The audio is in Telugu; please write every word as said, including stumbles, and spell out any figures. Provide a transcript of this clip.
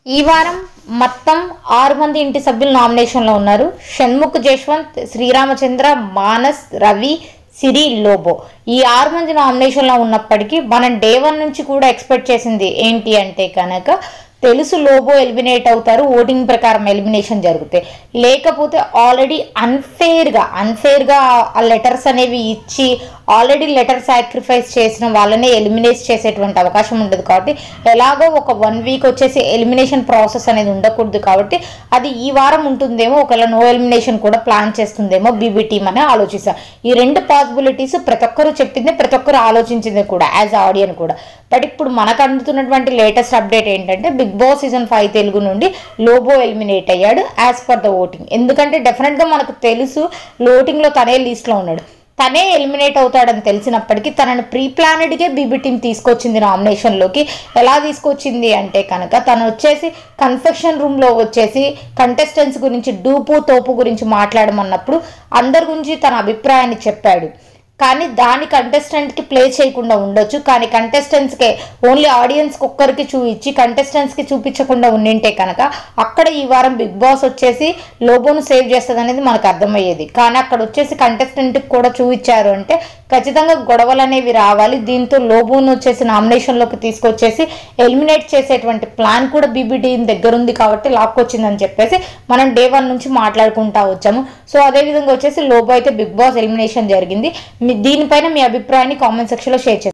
ఈ వారం మొత్తం ఆరు మంది ఇంటి సభ్యులు నామినేషన్లో ఉన్నారు. షణ్ముఖ్ జశ్వంత్, శ్రీరామచంద్ర, మానస్, రవి, సిరి, లోబో. ఈ ఆరు మంది నామినేషన్లో ఉన్నప్పటికీ మనం డే వన్ నుంచి కూడా ఎక్స్పెక్ట్ చేసింది ఏంటి అంటే కనుక తెలుసు లోబో ఎలిమినేట్ అవుతారు, ఓటింగ్ ప్రకారం ఎలిమినేషన్ జరుగుతాయి. లేకపోతే ఆల్రెడీ అన్ఫేర్గా అన్ఫేర్గా ఆ లెటర్స్ అనేవి ఇచ్చి ఆల్రెడీ లెటర్ సాక్రిఫైస్ చేసిన వాళ్ళనే ఎలిమినేట్ చేసేటువంటి అవకాశం ఉండదు. కాబట్టి ఎలాగో ఒక వన్ వీక్ వచ్చేసి ఎలిమినేషన్ ప్రాసెస్ అనేది ఉండకూడదు. కాబట్టి అది ఈ వారం ఉంటుందేమో, ఒకవేళ నో ఎలిమినేషన్ కూడా ప్లాన్ చేస్తుందేమో బీబీ టీమ్ అని ఆలోచిస్తాం. ఈ రెండు పాసిబిలిటీస్ ప్రతి ఒక్కరు చెప్పింది, ప్రతి ఒక్కరు ఆలోచించింది కూడా యాజ్ ఆడియన్ కూడా. బట్ ఇప్పుడు మనకు అందుతున్నటువంటి లేటెస్ట్ అప్డేట్ ఏంటంటే Bigg Boss season five Telugu నుండి లోబో ఎలిమినేట్ అయ్యాడు యాజ్ పర్ ద ఓటింగ్. ఎందుకంటే డెఫినెట్గా మనకు తెలుసు ఓటింగ్లో తనే లిస్ట్లో ఉన్నాడు, తనే ఎలిమినేట్ అవుతాడని తెలిసినప్పటికీ తనను ప్రీ ప్లానెడ్గా బీబీ టీమ్ తీసుకొచ్చింది నామినేషన్లోకి. ఎలా తీసుకొచ్చింది అంటే కనుక తను వచ్చేసి కన్ఫెక్షన్ రూమ్లో వచ్చేసి కంటెస్టెంట్స్ గురించి డూపు తోపు గురించి మాట్లాడమన్నప్పుడు అందరి గురించి తన అభిప్రాయాన్ని చెప్పాడు. కానీ దాని కంటెస్టెంట్కి ప్లే చేయకుండా ఉండొచ్చు, కానీ కంటెస్టెంట్స్కే ఓన్లీ ఆడియన్స్కి ఒక్కరికి చూపించి కంటెస్టెంట్స్కి చూపించకుండా ఉండింటే కనుక అక్కడ ఈ వారం బిగ్ బాస్ వచ్చేసి లోబోను సేవ్ చేస్తుంది అనేది మనకు అర్థమయ్యేది. కానీ అక్కడ వచ్చేసి కంటెస్టెంట్కి కూడా చూపించారు అంటే ఖచ్చితంగా గొడవలు అనేవి రావాలి. దీంతో లోబోను వచ్చేసి నామినేషన్లోకి తీసుకొచ్చేసి ఎలిమినేట్ చేసేటువంటి ప్లాన్ కూడా బీబీ టీమ్ దగ్గర ఉంది. కాబట్టి లాక్కొచ్చిందని చెప్పేసి మనం డే వన్ నుంచి మాట్లాడుకుంటా వచ్చాము. సో అదేవిధంగా వచ్చేసి లోబో అయితే బిగ్ బాస్ ఎలిమినేషన్ జరిగింది. దీనిపైన మీ అభిప్రాయాన్ని కామెంట్ సెక్షన్లో షేర్ చేయండి.